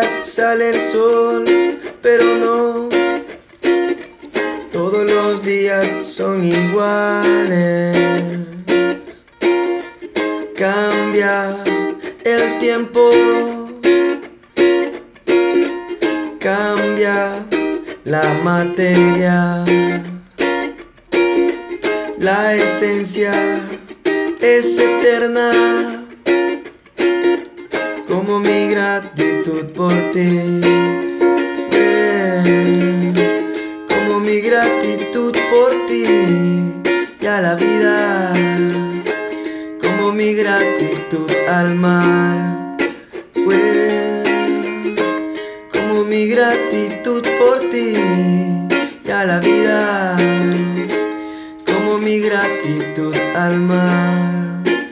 días sale el sol, pero no todos los días son iguales. Cambia el tiempo, cambia la materia, la esencia es eterna, como mi gratitud por ti, como mi gratitud por ti y a la vida, como mi gratitud al mar, como mi gratitud por ti y a la vida, como mi gratitud al mar.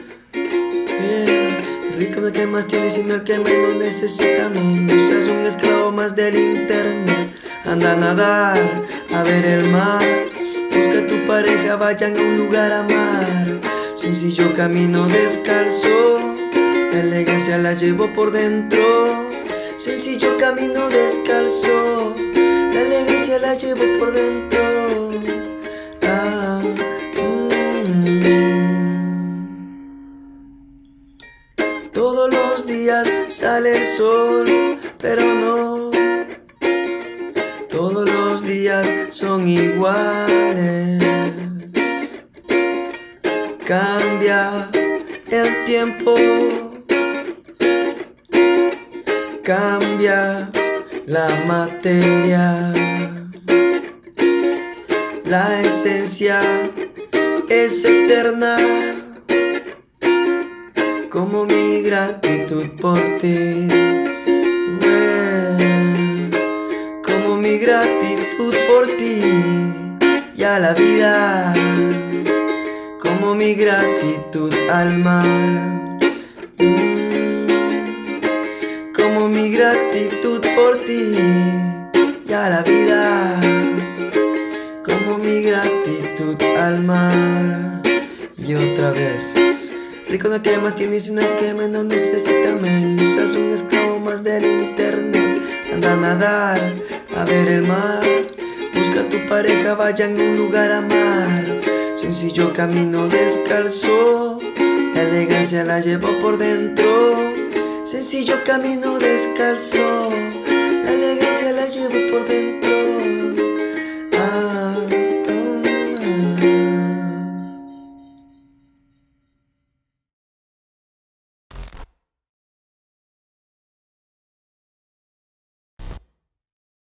Rico de que más tiene sino el que menos necesita. No seas un esclavo más del internet. Anda a nadar, a ver el mar. Busca a tu pareja, vayan a un lugar a amar. Sencillo camino descalzo, la elegancia la llevo por dentro. Sencillo camino descalzo, la elegancia la llevo por dentro. Todos los días sale el sol, pero no todos los días son iguales. Cambia el tiempo, cambia la materia, la esencia es eterna, como mi gratitud por ti, como mi gratitud por ti y a la vida, como mi gratitud al mar, como mi gratitud por ti y a la vida, como mi gratitud al mar. Y otra vez, rico no quiere más tiene sino el que menos necesita menos. No seas un esclavo más del internet. Anda a nadar, a ver el mar. Busca a tu pareja, vayan a un lugar a amar. Sencillo camino descalzo, la elegancia la llevo por dentro. Sencillo camino descalzo, la elegancia la llevo